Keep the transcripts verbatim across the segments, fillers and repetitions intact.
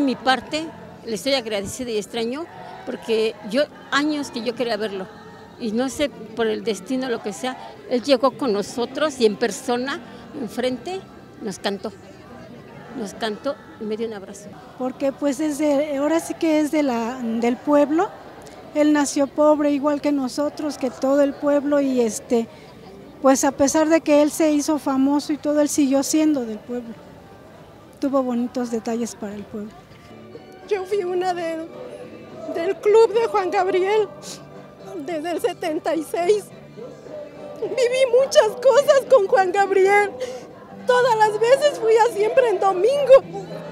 mi parte le estoy agradecida y extraño, porque yo, años que yo quería verlo, y no sé, por el destino, lo que sea, él llegó con nosotros y en persona, enfrente, nos cantó. Nos cantó y me dio un abrazo. Porque pues es de, ahora sí que es de la, del pueblo. Él nació pobre igual que nosotros, que todo el pueblo, y este, pues a pesar de que él se hizo famoso y todo, él siguió siendo del pueblo. Tuvo bonitos detalles para el pueblo. Yo fui una de, del club de Juan Gabriel desde el setenta y seis. Viví muchas cosas con Juan Gabriel. Todas las veces fui a Siempre en Domingo.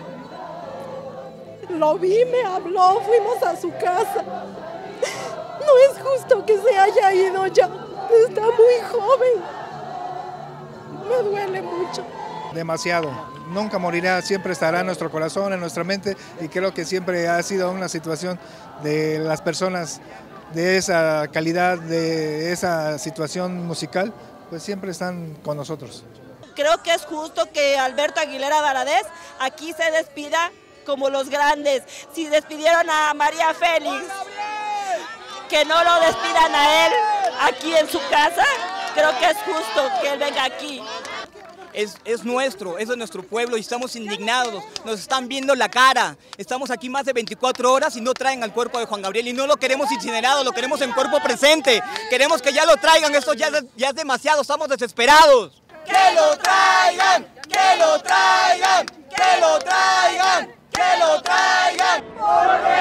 Lo vi, me habló, fuimos a su casa. No es justo que se haya ido ya. Está muy joven. Me duele mucho. Demasiado. Nunca morirá, siempre estará en nuestro corazón, en nuestra mente, y creo que siempre ha sido una situación de las personas de esa calidad, de esa situación musical, pues siempre están con nosotros. Creo que es justo que Alberto Aguilera Valadez aquí se despida como los grandes. Si despidieron a María Félix, que no lo despidan a él aquí en su casa. Creo que es justo que él venga aquí. Es, es nuestro, es de nuestro pueblo y estamos indignados, nos están viendo la cara. Estamos aquí más de veinticuatro horas y no traen al cuerpo de Juan Gabriel, y no lo queremos incinerado, lo queremos en cuerpo presente. Queremos que ya lo traigan, esto ya, ya es demasiado, estamos desesperados. ¡Que lo traigan! ¡Que lo traigan! ¡Que lo traigan! ¡Que lo traigan! ¡Porque